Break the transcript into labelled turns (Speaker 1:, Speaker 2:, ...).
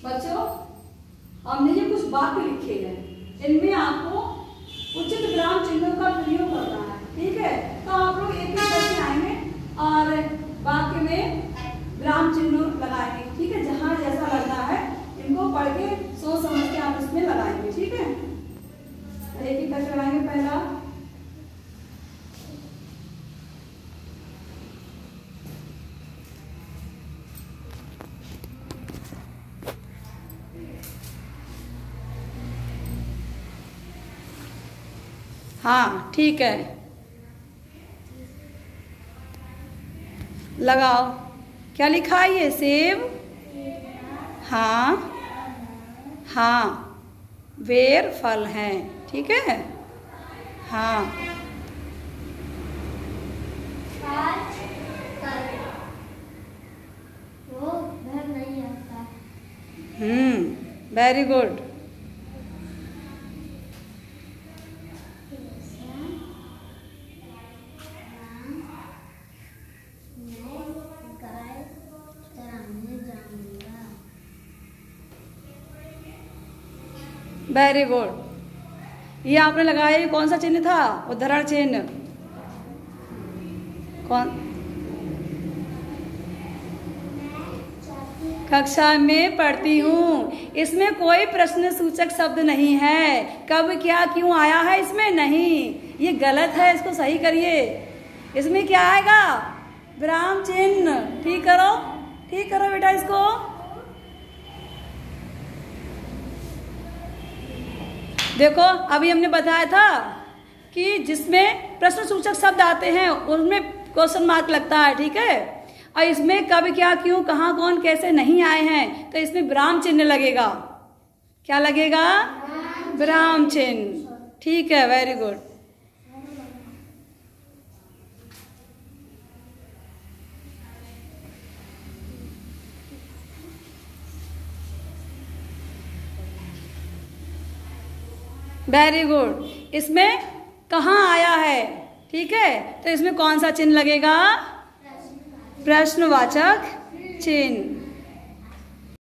Speaker 1: बच्चों, हमने ये कुछ वाक्य लिखे हैं, इनमें आपको उचित विराम चिन्हों का प्रयोग करना है। ठीक है, तो आप लोग एक एक करके आएंगे और वाक्य में विराम चिन्ह लगाएंगे। ठीक है, जहां जैसा लगना है इनको पढ़ के सोच समझ के आप इसमें लगाएंगे। ठीक है, एक एक करके लगाएंगे। पहला हाँ ठीक है, लगाओ। क्या लिखा है ये? सेब। हाँ हाँ, बेर फल हैं। ठीक है, हाँ।
Speaker 2: वो घर नहीं आता।
Speaker 1: Very good. Very good. ये आपने लगाया, ये कौन सा चिन्ह था? उद्धरण चिन्ह। कौन? कक्षा में पढ़ती हूँ। इसमें कोई प्रश्न सूचक शब्द नहीं है। कब क्या क्यों आया है इसमें? नहीं, ये गलत है, इसको सही करिए। इसमें क्या आएगा? विराम चिन्ह। ठीक करो, ठीक करो बेटा इसको। देखो, अभी हमने बताया था कि जिसमें प्रश्न सूचक शब्द आते हैं उनमें क्वेश्चन मार्क लगता है। ठीक है, और इसमें कब क्या क्यों कहाँ कौन कैसे नहीं आए हैं तो इसमें विराम चिन्ह लगेगा। क्या लगेगा? विराम चिन्ह। ठीक है, वेरी गुड। Very good. इसमें कहाँ आया है? ठीक है, तो इसमें कौन सा चिन्ह लगेगा? प्रश्नवाचक चिन्ह।